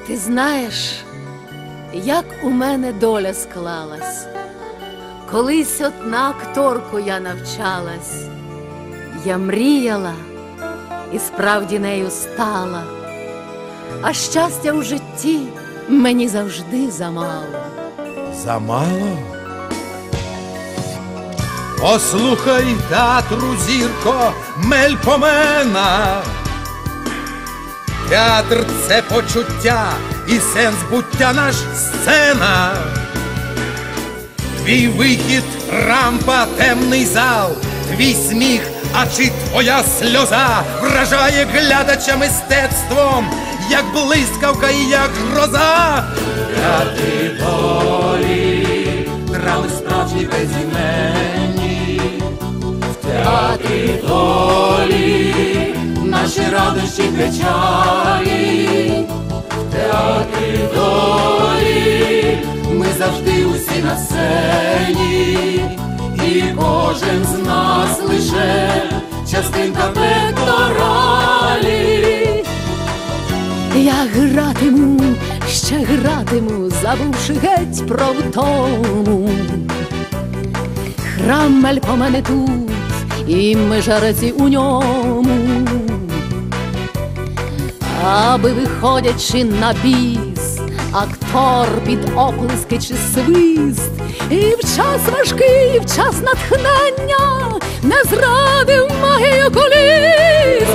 Ти знаєш, як у мене доля склалась. Колись от на акторку я навчалась. Я мріяла і справді нею стала. А щастя у житті мені завжди замало. Замало? Послухай, театру зірко, Мельпомена. Театр – це почуття і сенс буття наш сцена. Твій вихід – рампа, темний зал, твій сміх, а чи твоя сльоза вражає глядача мистецтвом, як блискавка і як гроза. Театри долі, драми справжні безіменні. В театрі долі наші радощі печалі. В театрі долі ми завжди усі на сцені, і кожен з нас лише частинка пекторалі. Я гратиму, ще гратиму, забувши геть про втому. Храм Мельпомени тут, і ми жареці у ньому. Аби, виходячи на біс, актор під оплески чи свист, і в час важкий, і в час натхнення не зрадив магію куліс.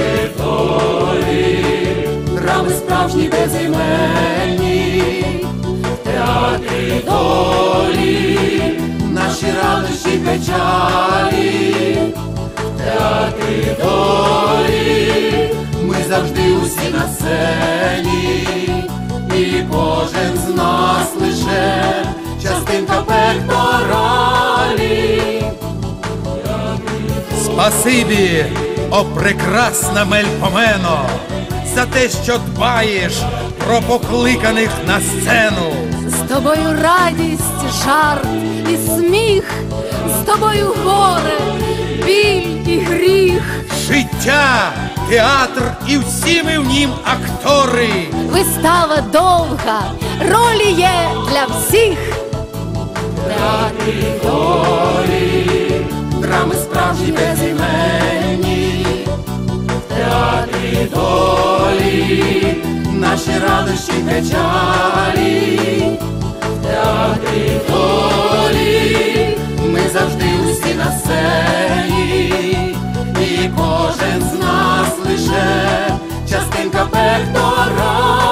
Драми справжні безіменні. В театрі долі наші радощі печалі. В театрі долі ми завжди усі на сцені, і кожен з нас лише частинка пекторалі. Спасибі, о прекрасна Мельпомено, за те, що дбаєш про покликаних на сцену. З тобою радість, жарт і сміх, з тобою горе, біль і гріх. Життя, театр і всі ми в нім актори. Вистава довга, ролі є для всіх. В театрі долі драми справжні безіменні. В театрі долі наші радощі печалі. В театрі долі ми завжди усі на сцені, і кожен з нас лише частинка пекторалі.